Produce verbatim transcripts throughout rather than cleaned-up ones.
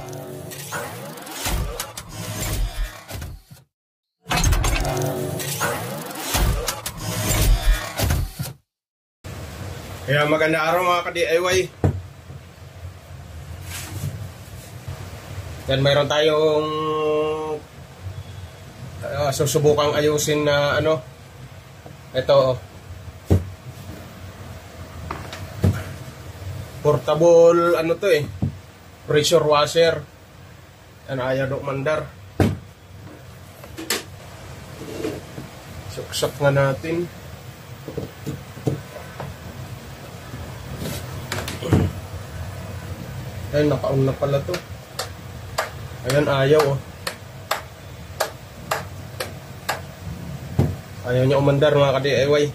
Kaya maganda araw mga ka-D I Y. Yan, mayroon tayong uh, susubukang ayusin na ano. Ito. Portable ano to eh. Pressure washer. Yan, ayaw do mandar. Suksak nga natin. Ay, naka-on na pala to. Ayan, ayaw oh. Ayaw niya umandar mga ka-D I Y.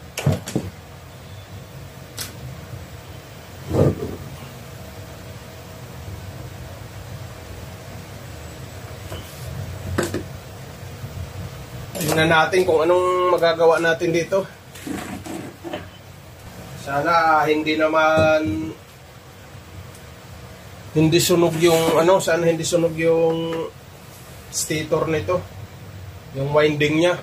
Tingnan natin kung anong magagawa natin dito. Sana hindi naman hindi sunog yung ano, sana hindi sunog yung stator nito, yung winding niya.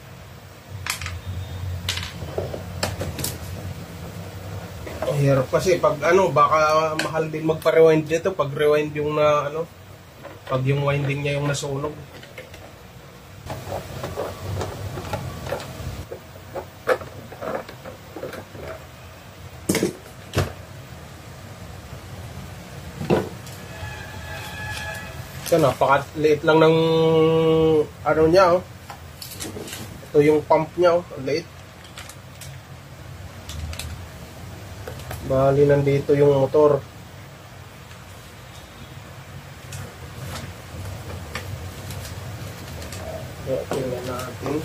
Hirap kasi pag ano, baka mahal din magpa-rewind dito pag rewind yung na ano, pag yung winding niya yung nasunog. So, napakaliit lang ng ano niya oh. Ito yung pump niya oh, liit. Bali nandito yung motor. Kaya tingnan natin.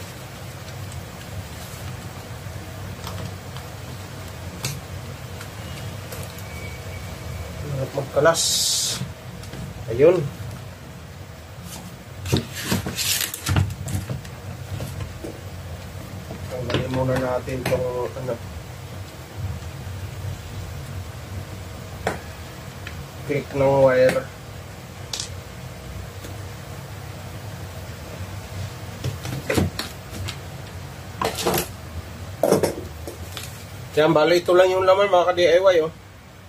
Magkalas. Ayun. Tanggalin muna natin itong ano, click ng wire. Yan, bali ito lang yung laman mga ka-D I Y oh.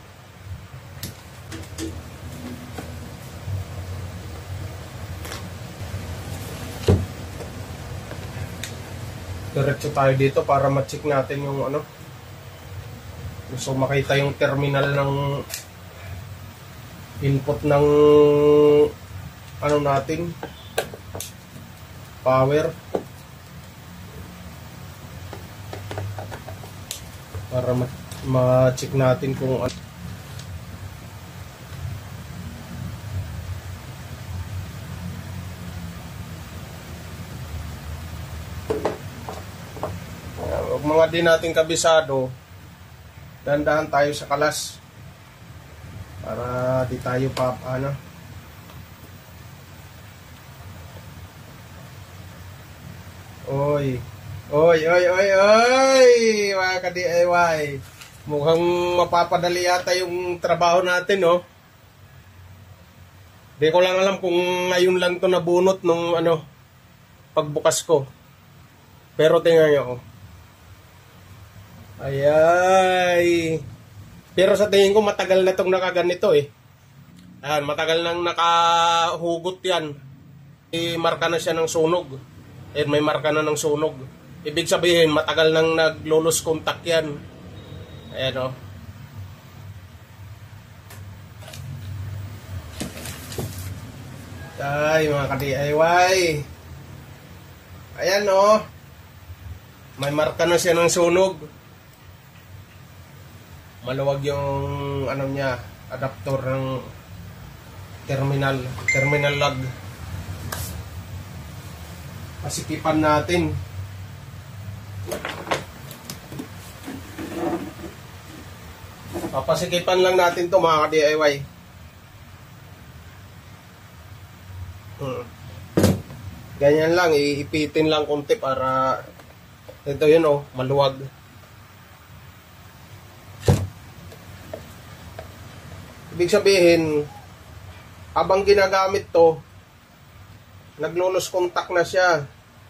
Diretso tayo dito para ma-check natin yung ano. Gusto makita yung terminal ng input ng ano natin, power, para ma-check natin kung ano. Huwag mga di natin kabisado, dandahan tayo sa kalas para di tayo pa ano. Oy, oy, oy, oy, oy, mga ka-D I Y, mukhang mapapadali yata yung trabaho natin, no? Di ko lang alam kung ngayon lang to nabunot nung ano, pagbukas ko. Pero tingnan nyo, oh. Ayay. Pero sa tingin ko matagal na itong nakaganito eh. Ayan, matagal nang nakahugot yan. May marka na siya ng sunog. Ayan, may marka na ng sunog. Ibig sabihin, matagal nang naglulos contact yan. Ayan o. Oh. Ay, mga ka-D I Y. Ayan o. Oh. May marka na siya ng sunog. Maluwag yung ano niya, adapter ng terminal, terminal lug. Pasikipan natin. Papasikipan lang natin to mga ka-D I Y. Hmm. Ganyan lang, iipitin lang konti para ito yun oh, maluwag. Ibig sabihin, habang ginagamit to, naglulos contact na siya.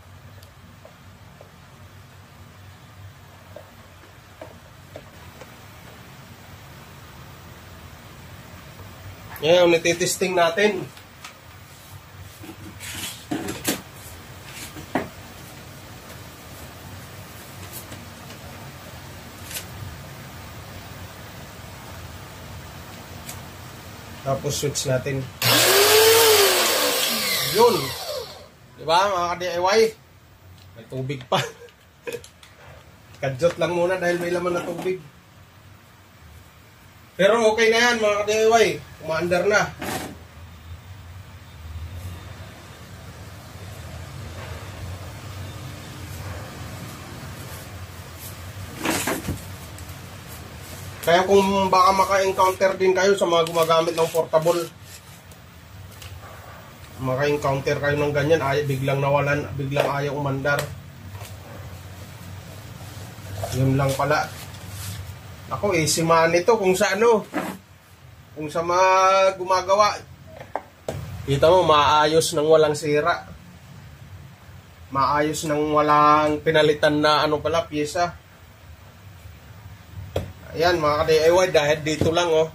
Yan, nititesting natin. Tapos switch natin. Yun. Diba mga ka-D I Y? May tubig pa. Kadyot lang muna dahil may laman na tubig. Pero okay na yan mga ka-D I Y. Umaandar na. Kaya kung baka maka-encounter din kayo sa mga gumagamit ng portable, maka-encounter kayo ng ganyan, ay biglang nawalan, biglang ayaw umandar. Yun lang pala. Ako, easy money to kung sa ano, kung sa mga gumagawa. Kita mo, maayos nang walang sira. Maayos nang walang pinalitan na ano pala, pyesa. Ayan mga ka-D I Y, dahil dito lang oh.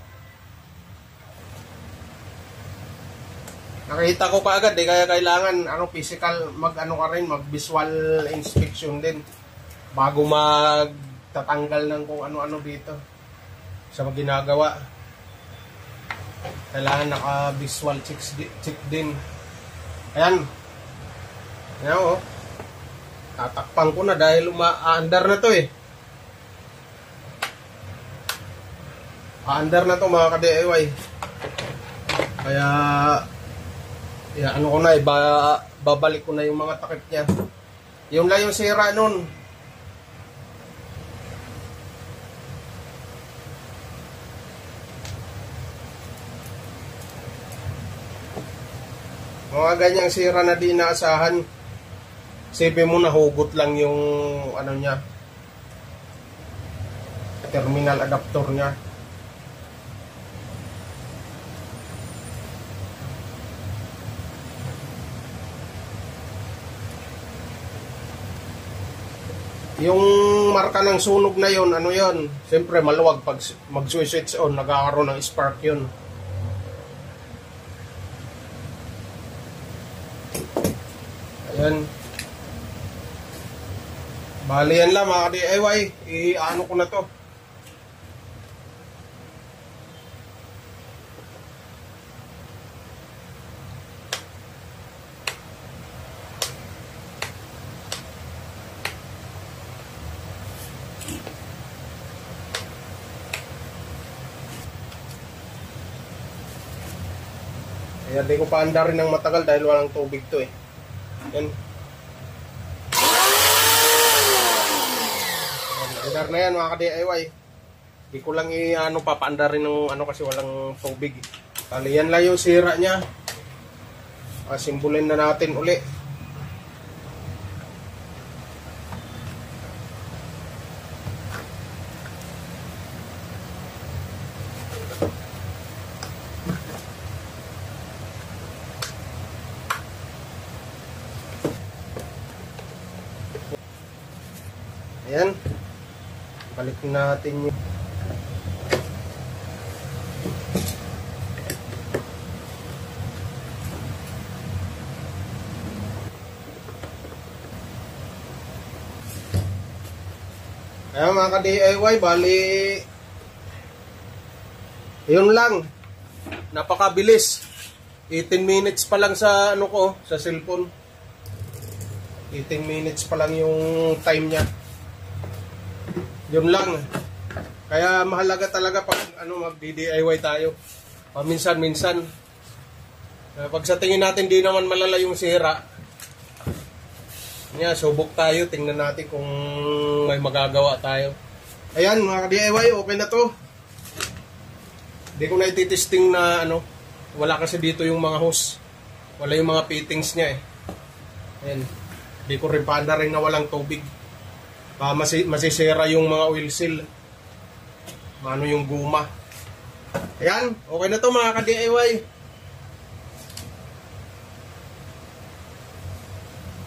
Nakita ko kaagad eh, kaya kailangan ano, physical, mag ano ka rin, mag visual inspection din bago magtatanggal ng kung ano-ano dito sa mga ginagawa. Kailangan naka visual check, check din. Ayan. Ayan oh. Tatakpan ko na dahil umaandar na to eh. Aandar na to mga ka-D I Y. Kaya ya, ano ko na eh, ba, babalik ko na yung mga takip niya. Yung lang yung sira nun. Mga ganyang sira na di inaasahan. Isipin mo, nahugot lang yung ano niya, terminal adapter niya. Yung marka ng sunog na yon, ano yon? Siyempre maluwag pag mag-switch on, nagkakaroon ng spark yun. Ayan. Bali yan lang mga ka-D I Y. I-ano ko na to. Kaya di ko pa andarin ng matagal dahil walang tubig to eh. Yan. Andar na yan mga ka-D I Y. Di ko lang i-ano papaandarin ng ano kasi walang tubig. Kali yan lang yung sira niya. Simbulin na natin uli. Ayan. Balik natin yung ayan mga ka-D I Y, bali yun lang. Napakabilis. eighteen minutes pa lang sa ano ko, sa cellphone. eighteen minutes pa lang yung time niya. Yun lang. Kaya mahalaga talaga pag ano mag-D I Y tayo. Paminsan-minsan. Pag sa tingin natin di naman malala yung sira. Nga, subok tayo. Tingnan natin kung may magagawa tayo. Ayan mga ka-D I Y, okay na to. Hindi ko na ititesting na ano. Wala kasi dito yung mga hose. Wala yung mga fittings niya eh. Ayan. Hindi ko rin paanda rin na walang tubig. Uh, masi masisira yung mga oil seal, ano yung guma. Ayan, okay na to mga ka-D I Y.